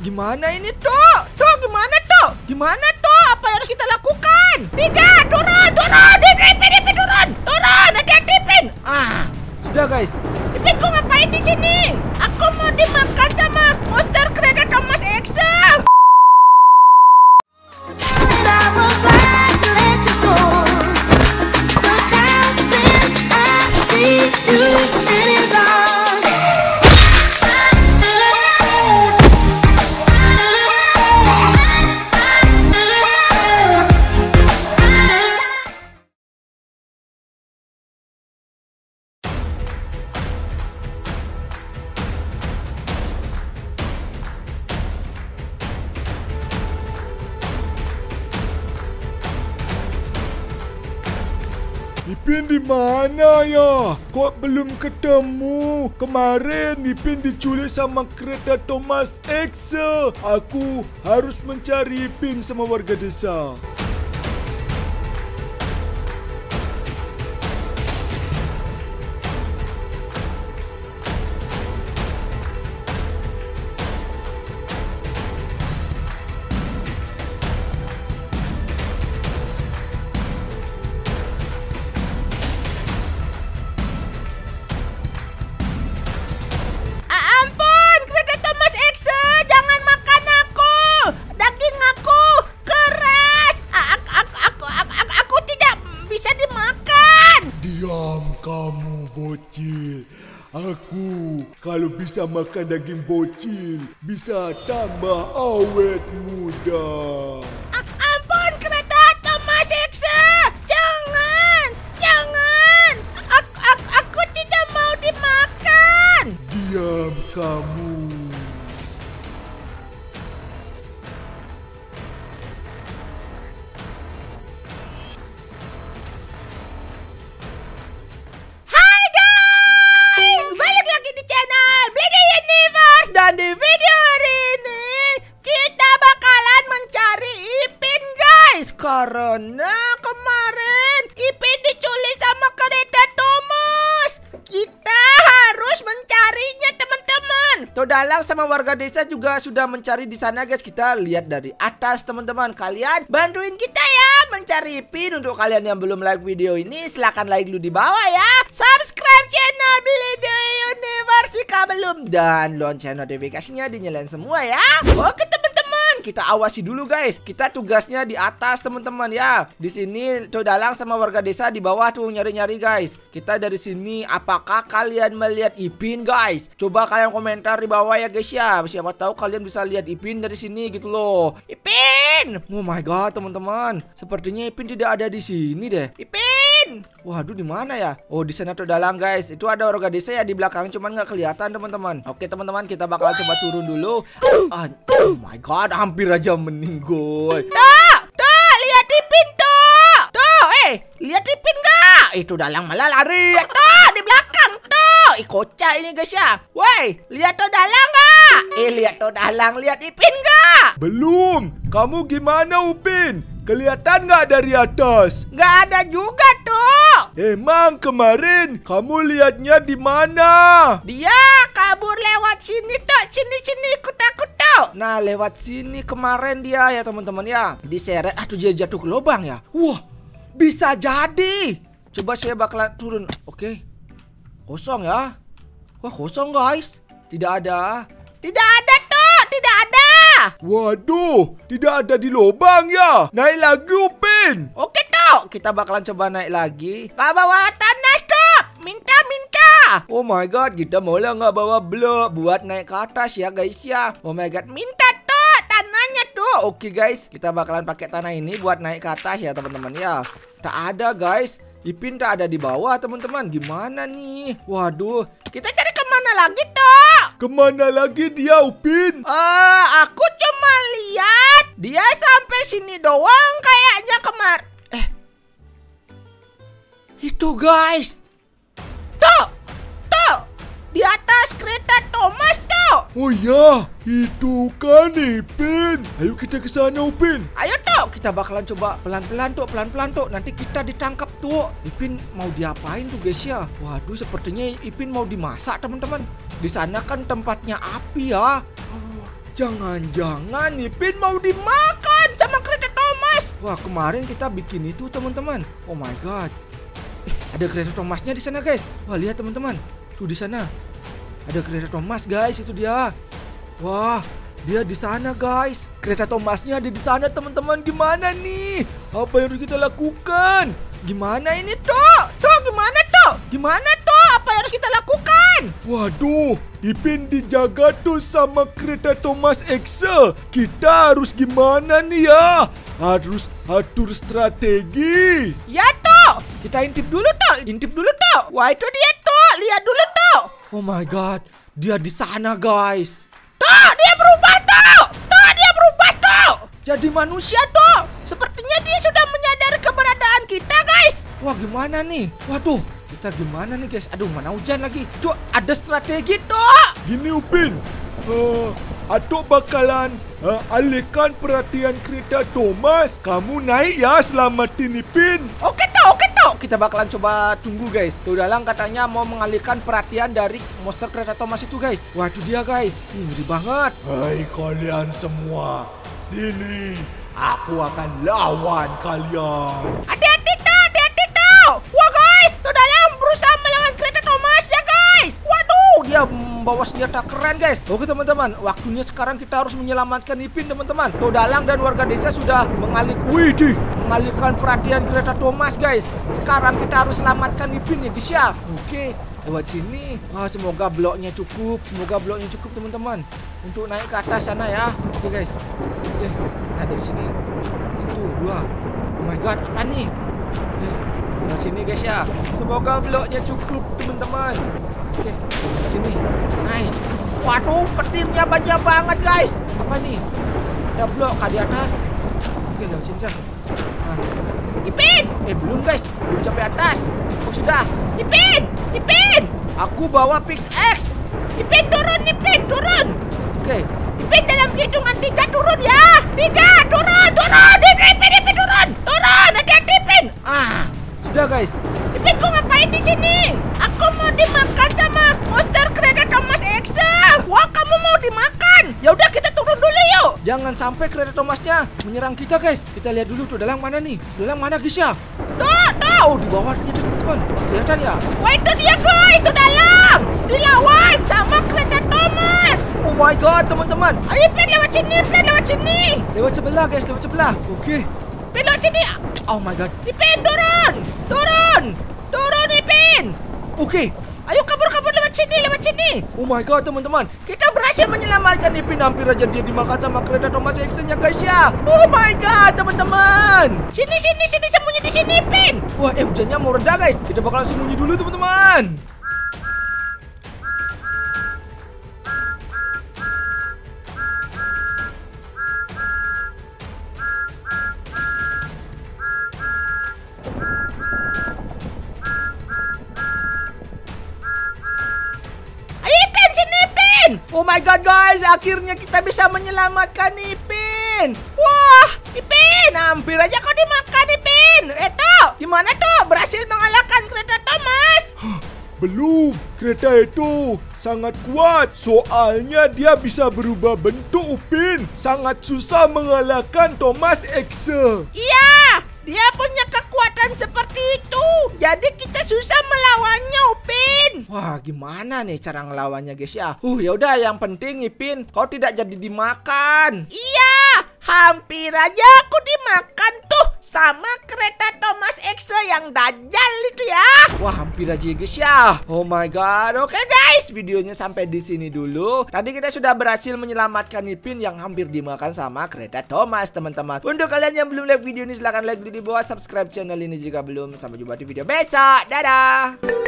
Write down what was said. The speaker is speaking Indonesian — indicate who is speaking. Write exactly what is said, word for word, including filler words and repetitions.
Speaker 1: Gimana ini tuh? Tuh gimana tuh? Gimana tuh? Apa yang harus kita lakukan? Tiga, turun, turun, Ipin, Ipin turun, turun, hati-hati Ipin. Ah, sudah guys. Ipin, kau ngapain di sini? Aku mau dimakan sama monster kereta Thomas X.
Speaker 2: Ipin di mana ya? Kok belum ketemu? Kemarin Ipin diculik sama kereta Thomas X. Aku harus mencari Ipin sama warga desa. Kamu bocil. Aku kalau bisa makan daging bocil bisa tambah awet muda.
Speaker 1: Ampun kereta Thomas X. Jangan, jangan. Aku, aku, aku tidak mau dimakan.
Speaker 2: Diam kamu.
Speaker 1: Dan di video hari ini kita bakalan mencari Ipin guys. Karena kemarin Ipin diculik sama kereta Thomas. Kita harus mencarinya teman-teman. Todalang sama warga desa juga sudah mencari di sana guys. Kita lihat dari atas teman-teman. Kalian bantuin kita ya mencari Ipin. Untuk kalian yang belum like video ini silahkan like dulu di bawah ya. Subscribe channel Bledo Universe jika belum. Dan lonceng notifikasinya dinyalain semua ya. Oke teman-teman, kita awasi dulu guys. Kita tugasnya di atas teman-teman ya. Di sini Todalang sama warga desa di bawah tuh nyari-nyari guys. Kita dari sini, apakah kalian melihat Ipin guys? Coba kalian komentar di bawah ya guys ya. Siapa tahu kalian bisa lihat Ipin dari sini gitu loh. Ipin! Oh my god teman-teman, sepertinya Ipin tidak ada di sini deh. Ipin! Waduh, di mana ya? Oh, di sana Todalang guys. Itu ada warga desa ya di belakang, cuman nggak kelihatan teman-teman. Oke teman-teman, kita bakal coba turun dulu. Ah, oh my god, hampir aja meninggoy. Tuh, tuh, lihat Ipin tuh. Tuh, eh, lihat Ipin nggak? Eh, Todalang malah lari. Tuh, di belakang tuh. Ih, kocak ini guys ya. Woi, lihat Todalang nggak? Eh, lihat Todalang, lihat Ipin nggak?
Speaker 2: Belum. Kamu gimana Upin? Kelihatan nggak dari atas?
Speaker 1: Nggak ada juga tuh.
Speaker 2: Emang kemarin kamu lihatnya di mana?
Speaker 1: Dia kabur lewat sini tuh, sini-sini ikut aku tuh. Nah, lewat sini kemarin dia ya teman-teman ya. Diseret, aduh dia jatuh ke lubang ya. Wah, bisa jadi. Coba saya bakalan turun. Oke, kosong ya. Wah, kosong guys. Tidak ada. Tidak ada tuh, tidak ada.
Speaker 2: Waduh, tidak ada di lubang ya. Naik lagi Upin.
Speaker 1: Oke tuh, kita bakalan coba naik lagi. Ke bawah tanah tuh. Minta, minta. Oh my god, kita malah nggak bawa blok buat naik ke atas ya guys ya. Oh my god, minta tuh tanahnya tuh. Oke guys, kita bakalan pakai tanah ini buat naik ke atas ya teman-teman ya. Tak ada guys. Ipin tak ada di bawah teman-teman. Gimana nih? Waduh, kita cari kemana lagi tuh?
Speaker 2: Kemana lagi dia Upin?
Speaker 1: Eh, uh, aku cuma lihat dia sampai sini doang kayaknya kemar. Eh, itu guys. Tuh, tuh, di atas kereta Thomas tuh.
Speaker 2: Oh ya, itu kan Ipin. Ayo kita ke sana Upin.
Speaker 1: Ayo tuh, kita bakalan coba pelan-pelan tuh, pelan-pelan tuh. Nanti kita ditangkap tuh. Ipin mau diapain tuh guys ya? Waduh, sepertinya Ipin mau dimasak teman-teman. Di sana kan tempatnya api ya. Oh,
Speaker 2: Jangan-jangan Ipin mau dimakan
Speaker 1: sama kereta Thomas.
Speaker 2: Wah, kemarin kita bikin itu teman-teman. Oh my god. Eh, ada kereta Thomasnya di sana guys. Wah, lihat teman-teman. Tuh di sana. Ada kereta Thomas guys, itu dia. Wah, dia di sana guys. Kereta Thomasnya ada di sana teman-teman. Gimana nih? Apa yang harus kita lakukan? Gimana ini tuh?
Speaker 1: Tuh gimana tuh? Gimana tuh? Apa yang harus kita lakukan?
Speaker 2: Waduh, Ipin dijaga tuh sama kereta Thomas Exa. Kita harus gimana nih ya? Harus atur strategi.
Speaker 1: Ya tuh, kita intip dulu tuh, intip dulu tuh. Wah itu dia tuh, lihat dulu tuh.
Speaker 2: Oh my god, dia di sana guys.
Speaker 1: Tuh, dia berubah tuh. Tuh, dia berubah tuh. Jadi manusia tuh. Sepertinya dia sudah menyadari keberadaan kita guys.
Speaker 2: Wah gimana nih? Waduh, kita gimana nih guys? Aduh, mana hujan lagi. Tuh, ada strategi tuh. Gini Upin, uh, Atok bakalan uh, alihkan perhatian kereta Thomas. Kamu naik ya, selamatin Ipin.
Speaker 1: Oke tuh, oke tuh.
Speaker 2: Kita bakalan coba tunggu guys. Tuh Dalang katanya mau mengalihkan perhatian dari monster kereta Thomas itu guys. Wah itu dia guys. Ini ngeri banget. Hai kalian semua, sini. Aku akan lawan kalian.
Speaker 1: Hati-hati tuh, hati-hati tuh. Wah guys, tuh Dalang berusaha melawan kereta Thomas ya guys. Waduh, dia membawa senjata keren guys. Oke teman-teman, waktunya sekarang kita harus menyelamatkan Ipin teman-teman. Tuh Dalang dan warga desa sudah mengalih, widih, mengalihkan perhatian kereta Thomas guys. Sekarang kita harus selamatkan Ipin ya guys ya. Oke, lewat sini. Wah, semoga bloknya cukup. Semoga bloknya cukup teman-teman untuk naik ke atas sana ya. Oke guys. Oke, nah dari sini. Satu, dua. Oh my god, apa nih? Oke, lewat sini guys ya. Semoga bloknya cukup teman-teman. Oke, lewat sini. Nice. Waduh, petirnya banyak banget guys.
Speaker 2: Apa nih? Ada blok kah di atas? Oke, lewat sini dah. Nah.
Speaker 1: Ipin!
Speaker 2: Eh belum guys, belum sampai atas. Oh sudah.
Speaker 1: Ipin! Ipin!
Speaker 2: Aku bawa pickaxe.
Speaker 1: Ipin turun, Ipin turun.
Speaker 2: Oke.
Speaker 1: Ipin dalam hitungan tiga turun ya. Tiga, turun, turun. Ipin, Ipin turun. Turun, hati-hati Ipin.
Speaker 2: Ah, sudah guys.
Speaker 1: Ipin kok ngapain di sini? Aku mau dimakan sama monster kereta Thomas Exa. Wah, kamu mau dimakan? Ya udah kita turun dulu yuk.
Speaker 2: Jangan sampai kereta Thomasnya menyerang kita guys. Kita lihat dulu tuh Dalang mana nih? Dalang mana guys ya?
Speaker 1: Tuh, tuh.
Speaker 2: Oh di bawahnya teman-teman. Kelihatan ya?
Speaker 1: Wah itu dia guys, tuh Dalang. Dilawan sama kereta Thomas.
Speaker 2: Oh my god teman-teman.
Speaker 1: Ayo Ipin lewat sini, Ipin lewat sini.
Speaker 2: Lewat sebelah guys, lewat sebelah. Oke.
Speaker 1: Ipin lewat sini.
Speaker 2: Oh my god.
Speaker 1: Ipin turun, turun, turun Ipin.
Speaker 2: Oke.
Speaker 1: Ayo kabur-kabur lewat sini, lewat sini.
Speaker 2: Oh my god teman-teman, kita berhasil menyelamatkan Ipin. Hampir aja dia dimakan sama kereta Thomas Exa-nya guys ya. Oh my god teman-teman.
Speaker 1: Sini sini sini sembunyi di sini Ipin.
Speaker 2: Wah eh hujannya mau reda guys. Kita bakalan sembunyi dulu teman-teman. Oh my god guys, akhirnya kita bisa menyelamatkan Ipin.
Speaker 1: Wah, Ipin, hampir aja kau dimakan Ipin. Eh tuh, gimana tuh? Berhasil mengalahkan kereta Thomas?
Speaker 2: Belum, kereta itu sangat kuat. Soalnya dia bisa berubah bentuk Upin. Sangat susah mengalahkan Thomas Exa.
Speaker 1: Iya, dia punya kekuatan seperti itu. Jadi kita susah melawannya Upin.
Speaker 2: Wah, gimana nih cara ngelawannya guys ya? Uh, ya udah yang penting Ipin kau tidak jadi dimakan.
Speaker 1: Iya, hampir aja aku dimakan tuh sama kereta Thomas Exa yang dajjal itu ya.
Speaker 2: Wah, hampir aja guys ya. Oh my god. Oke guys, videonya sampai di sini dulu. Tadi kita sudah berhasil menyelamatkan Ipin yang hampir dimakan sama kereta Thomas, teman-teman. Untuk kalian yang belum like video ini, silahkan like di bawah, subscribe channel ini jika belum. Sampai jumpa di video besok. Dadah.